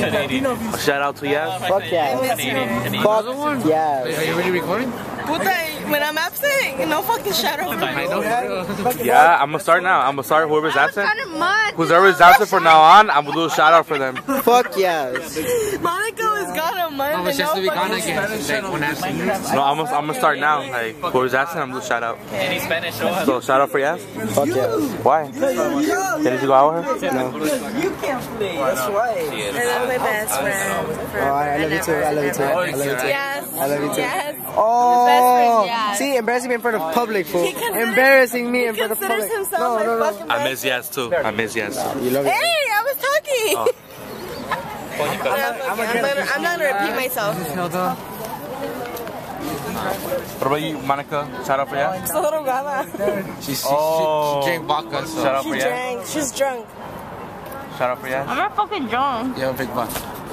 Shout out to Yas. Fuck yeah. Fuck yeah. Are you really recording? When I'm absent, no fucking shout out. Yeah, I'm gonna start now. I'm gonna start whoever's absent. Whoever's absent from now on, I'm gonna do a shout out for them. Fuck yes. Monica was gone a month. No, it's just to be gone again. No, I'm gonna start now. Like whoever's absent, I'm gonna do a shout out. Any Spanish show? So shout out for Yas. Fuck yes. Why? Didn't you go out with her? No. You can't play. That's right. And I'm my best friend. Oh, I love you too. I love you too. I love you too. Yes. I love you too. Yes. Oh, Yes. see, embarrassing me in front of public, fool. Embarrassing me in front of public. No. I miss Yas too. I miss Yas too. You love it. Hey, I was talking. Oh. I'm not gonna repeat myself. What about you, Monica? Shout out for Yas. Solo gala. She drank vodka, so. Shout out for She Yas. drank. She's drunk. Shout out for Yas. I'm not fucking drunk. You have a big butt.